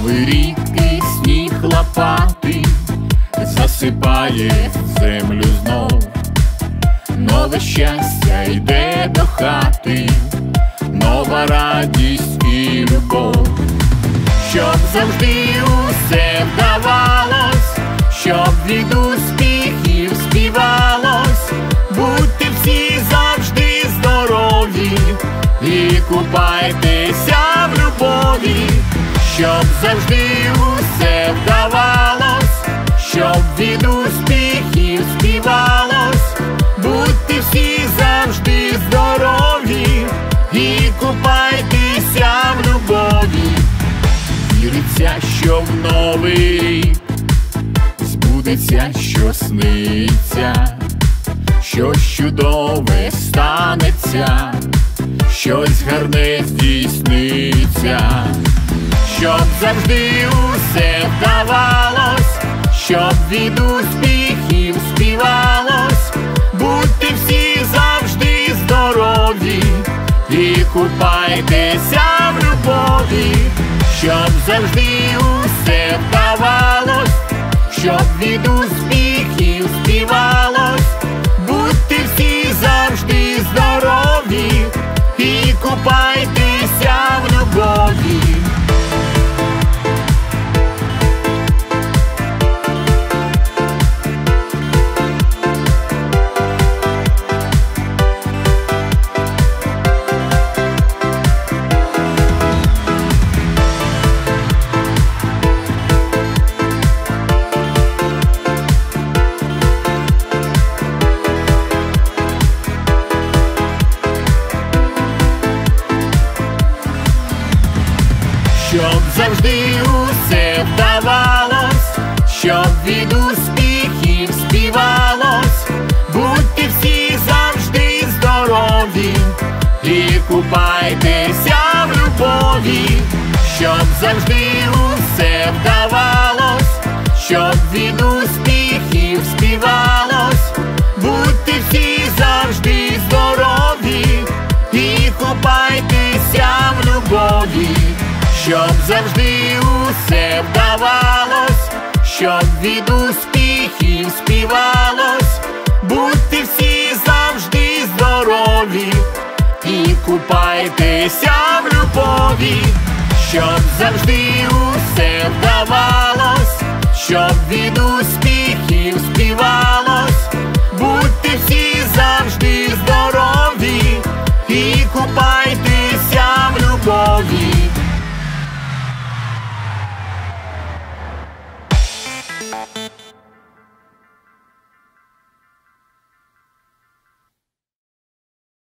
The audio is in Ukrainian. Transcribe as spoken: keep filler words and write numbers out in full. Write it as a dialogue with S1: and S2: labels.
S1: Новий рік і сніг лопатий засипає землю знов. Нове щастя йде до хати, нова радість і любов. Щоб завжди усе вдавалось, щоб від успіхів співалось, будьте всі завжди здорові і купайтеся в любові. Щоб завжди усе вдавалось, щоб від успіхів співалось, будьте всі завжди здорові і купайтеся в любові. Віриться, що в новий рік збудеться, що сниться, щось чудове станеться, щось гарне здійсниться. Щоб завжди усе вдавалось, щоб від успіхів співалось, будьте всі завжди здорові і купайтеся в любові. Щоб завжди усе вдавалось, щоб від успіхів співалось, будьте всі завжди здорові і купайтеся в любові. Щоб завжди усе вдавалось, щоб від успіхів співалось, будьте всі завжди здорові і купайтеся в любові. Щоб завжди усе вдавалось, щоб від успіхів співалось, будьте всі завжди здорові і купайтеся в любові. Щоб завжди усе вдавалось, щоб від успіхів співалось, будьте всі завжди здорові і купайтеся в любові. Щоб завжди усе вдавалось, щоб від успіхів співалось, будьте всі завжди здорові і купайтеся в любові.